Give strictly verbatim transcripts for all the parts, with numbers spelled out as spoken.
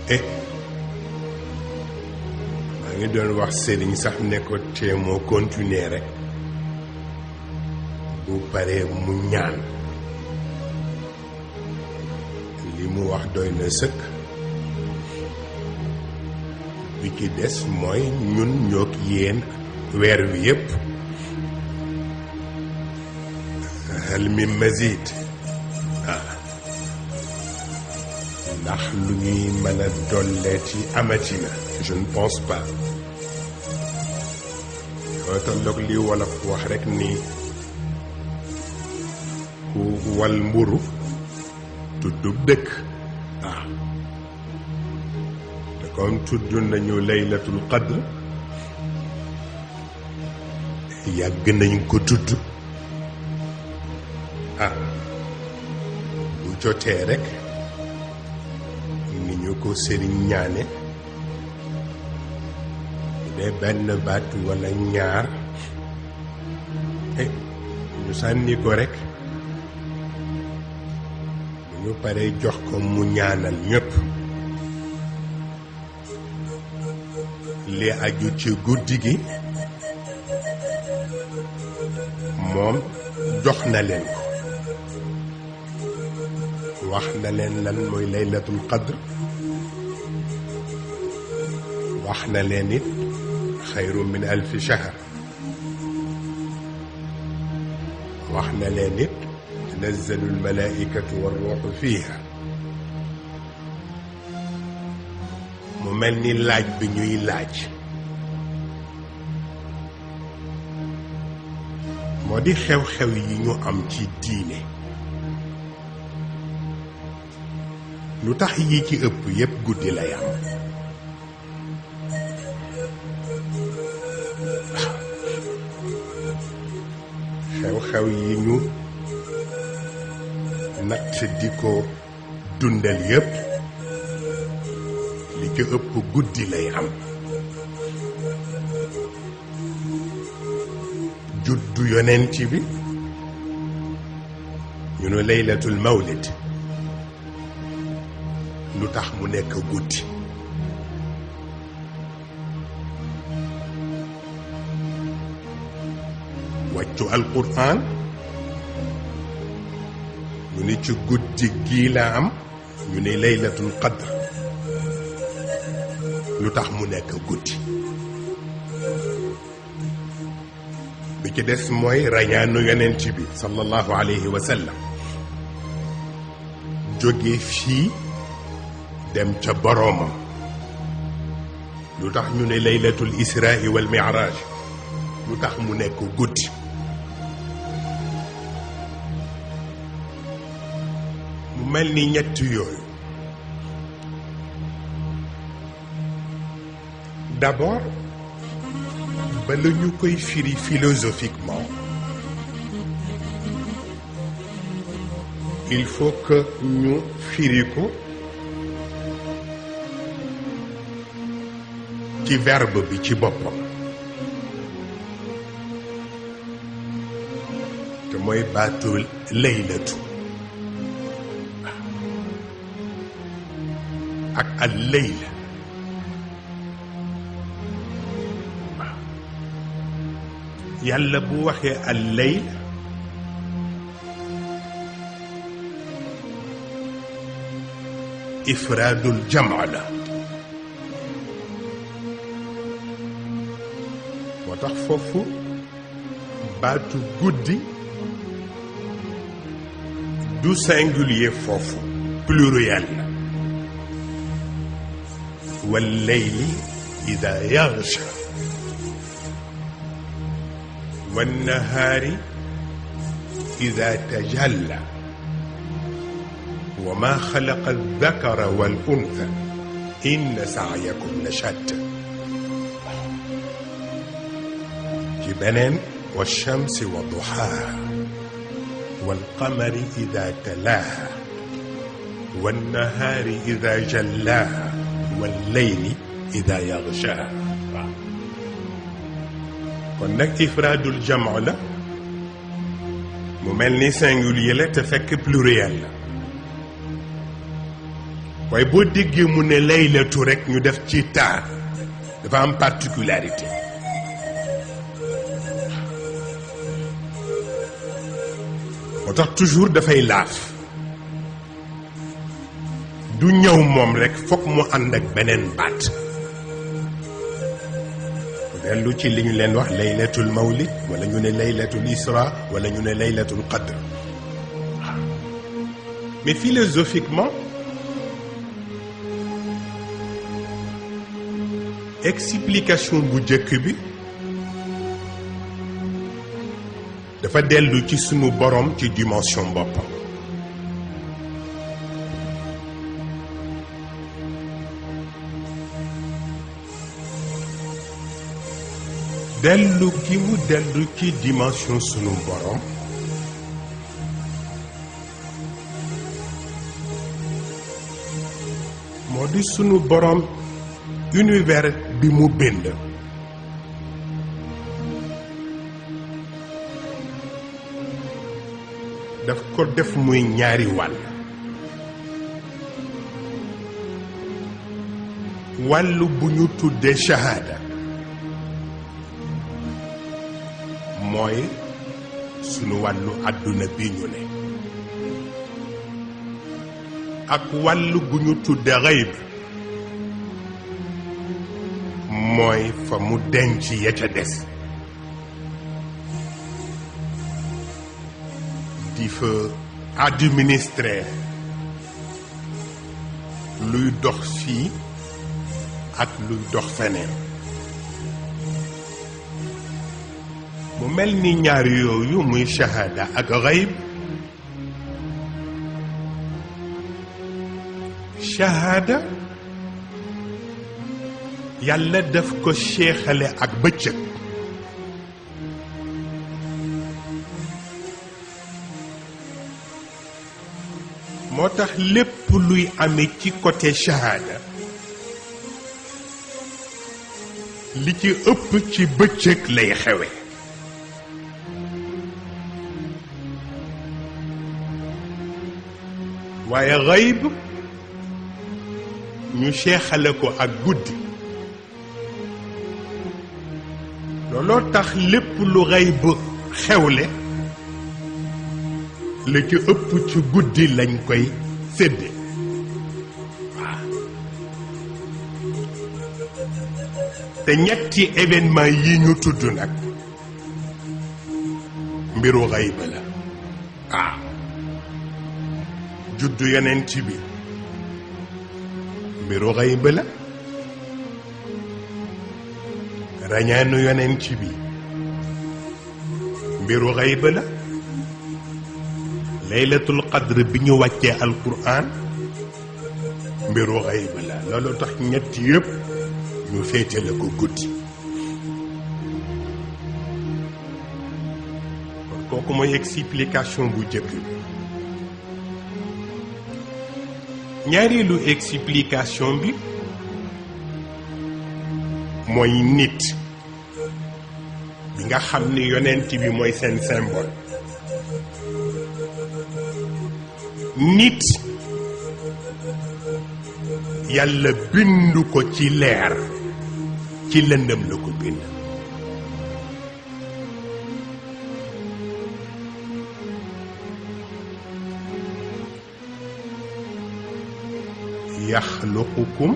eh maa ngi doon wax sëriñ sax ne ko te moo continuer rek bu paree mu ñaan li mu wax doy na sëkk bi ci des mooy ñun ñook yéen weer wi yépp hal min mazid ah ndax lu ñuy mën a dolleeti amatina je ne pense pas yoo tolloog li wolof wax rek ni ku wal mburu tuddub dëkk ah te comme tudd nañu laylatul qadr yàgg nañ ko tudd ah bu jotee rek ni ñu ko sëriñ ñaane de benn baat walla ñaar eh ñu sànni ko rek bu ñu paree jox ko mu ñaanal ñépp li aju ci guddi gi moom jox na leen ko wax na leen lan mooy laylatul qadr wax na leen it xayru min alfi shahr wax na leen it tanazzalu almalaikatu warruuxu fiiha mu mel ni laaj bi ñuy laaj moo di xew-xew yi ñu am ci diine lu tax yi ci ëpp yépp guddi lay am xew-xew yi ñu natt di ko dundal yépp li ci ëpp guddi lay am juddu yonent bi ñu ne laylatul mawlid lu tax mu nekk guddi wàccu alquran ñu ne ci guddi gii la am ñu ne laylatul qadr lu tax mu nekk guddi bi ci des mooy rañaanu yonent bi sallallahu alayhi wa sallam jóge fii dem ca boroomam lu tax ñu ne laylatul israa wal mi'raaj lu tax mu nekk guddi mu mel ni ñett yooyu d'abord bala ñu koy firi philosophiquement il faut que ñu firi ko ci verbe bi ci boppam te mooy baatu laylatu ak al layla yàlla bu waxee al layl ifraadul jamaa la moo tax foofu baatu guddi du singulier foofu pluriel la wal layli ida yaghsha wan nahaari ida tajalla wa ma xalaqa aldakara wal untha inna sa'yakum la shatta ci beneen والشمس وضحاها والقمر إذا تلاها والنهار إذا جلاها والليل إذا يغشاها kon nag ifraadul jamaa la mu mel ni singulier la te fekk pluriel la waaye boo déggee mu ne laylatu rek ñu def ci taa dafa am particularité moo tax toujours dafay laaf du ñëw moom rek fokk mu ànd ak beneen baat dellu ci li ñu leen wax laylatul mawlid wala ñu ne laylatul isra wala ñu ne laylatul qadr mais philosophiquement explication bu jëkk bi dafa dellu ci sunu borom ci dimension boppam dellu gi mu dellu ci dimension sunu borom moo di sunu borom univers bi mu bind daf ko def muy ñaari wàll wàllu bu ñu tuddee shahada mooy sunu wàllu àdduna bi ñu ne ak wàllu gu ñu tudde xayb mooy fa mu denc ya ca des di fa administrer luy dox fii ak luy dox feneen mu mel ni ñaar yooyu muy shahada ak xayb shahada yàlla daf ko seexale ak bëccëg moo tax lépp luy amee ci côté shahada li ci ëpp ci bëccëg lay xewe waaye xayb ñu seexale ko ak guddi looloo tax lépp lu xayb xewle la ci ëpp ci guddi lañ koy sédde waaw te ñetti événement yi ñu tudd nag mbiru xayb la waaw juddu yonent bi mbiru xayb la rañaanu yonent bi mbiru xayb la laylatul qadr bi ñu wàccee alquran mbiru xayb la loolu tax ñett yëpp ñu féetale ko guddi kon kooku mooy explication bu jëkk bi ñaareelu explication bi mooy nit bi nga xam ni yonent bi mooy seen symbole nit yàlla bindu ko ci leer ci lëndëm la ko bind yaxluqukum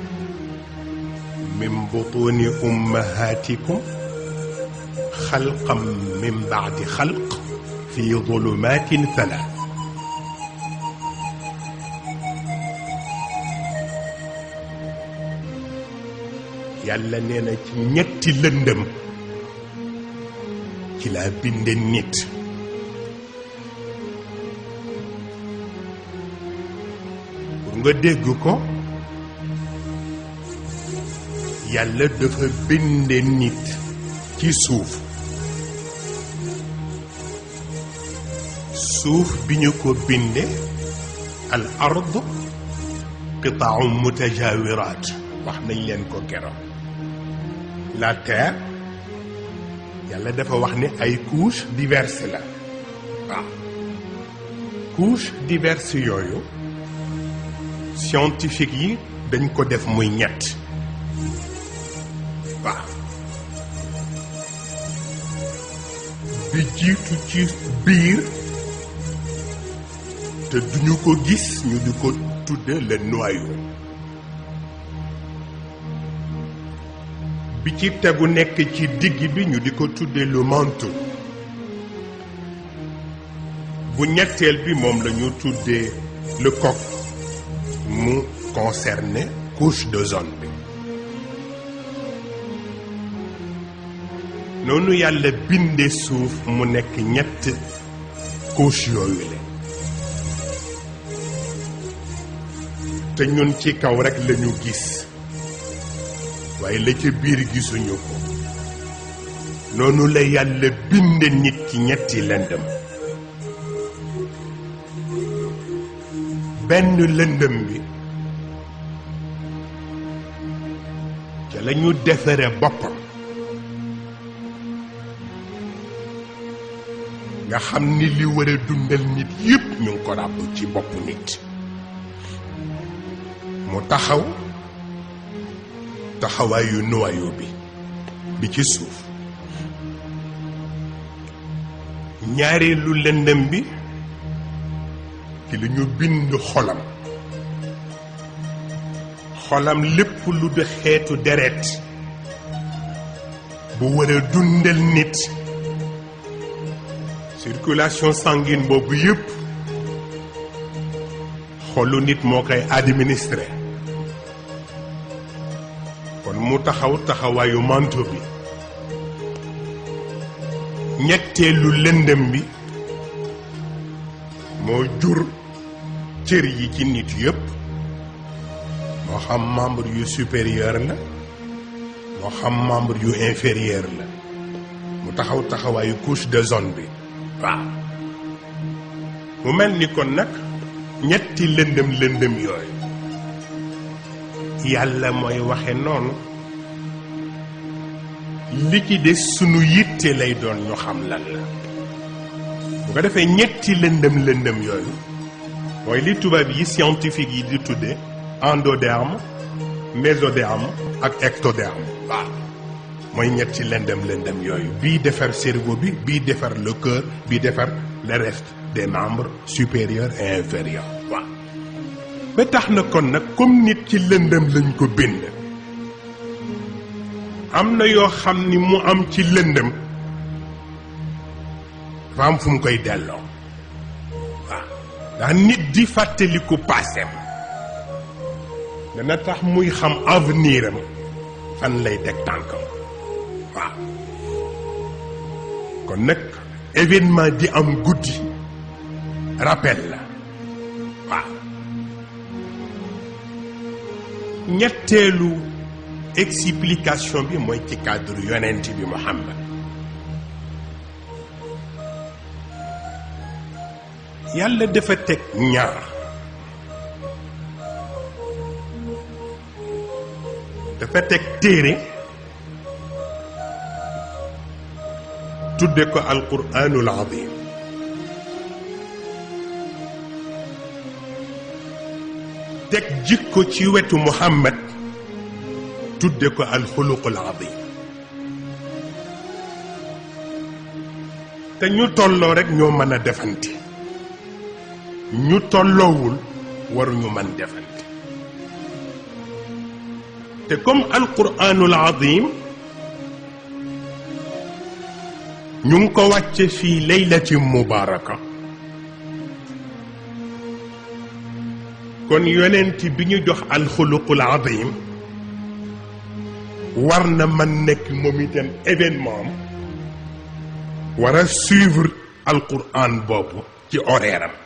min butuni ummahatikum xalqan min baadi xalq fi zulumatin thalath yàlla nee na ci ñetti lëndëm ci laa binde nit pour nga dégg ko yàlla dafa binde nit ci suuf suuf bi ñu ko binde al ard qita'un mutajawirat wax nañ leen ko keroog la terre yàlla dafa wax ne ay couches diverses la waaw couches diverses yooyu scientifique yi dañ ko def muy ñett waaw bi jiitu ci biir te duñu ko gis ñu di ko tudde le noyau bi ci tegu nekk ci digg bi ñu di ko tudde le manteau bu ñetteel bi moom la ñu tuddee le coq mu concerné couche d'ozone bi noonu yàlla binde suuf mu nekk ñett couche yooyu la te ñun ci kaw rekk lañu gis waaye la ca biir gisuñu ko noonu la yàlla binde nit ci ñetti lëndëm benn lëndëm bi ca la ñu defare boppam nga xam ni li war a dundal nit yépp ñu ngi ko ràbb ci boppu nit mu taxaw taxawaayu noyau bi bi ci suuf ñaareelu lëndëm bi ci li ñu bind xolam xolam lépp lu di xeetu deret bu war a dundal nit circulation sanguine boobu yépp xolu nit moo koy administré kon mu taxaw taxawaayu manteau bi ñetteelu lëndëm bi moo jur cër yi ci nit yépp moo xam membre yu supérieur la moo xam membre yu inférieur la mu taxaw taxawaayu couche d'ozone bi waaw mu mel ni kon nag ñetti lëndëm lëndëm yooyu yàlla mooy waxe noonu li ci des sunu yitte lay doon ñu xam lan la bu ko defee ñetti lëndëm lëndëm yooyu mooy li tubaab yi scientifique yi di tudde endoderme mésoderme ak ectoderme waaw mooy ñetti lëndëm lëndëm yooyu bii defar cerveau bi bii defar le cœur bii defar le reste des membres supérieurs et inférieurs waaw ba tax na kon nag comme nit ci lëndëm lañ ko bind am na yoo xam ni mu am ci lëndëm dafa am fu mu koy delloo waaw ndax nit di fàttaliku passem dana tax muy xam avenir am fan lay teg tànkam waaw kon nag événement di am guddi rappel la waaw ñetteelu explication bi mooy ci cadre yonent bi Muhammad yàlla dafa teg ñaar dafa teg téere tudde ko alquraanul azim teg jikko ci wetu Muhammad tudde ko alxuluqul azim te ñu tolloo rekk ñoo mën a defante ñu tolloowul waruñu mën defante te comme alquraanul azim ñu ngi ko wàcce fii laylatin mubaaraka kon yonent bi ñu jox alxuluqul azim war na man nekk moom itam événement am war a suivre alquran boobu ci horaire am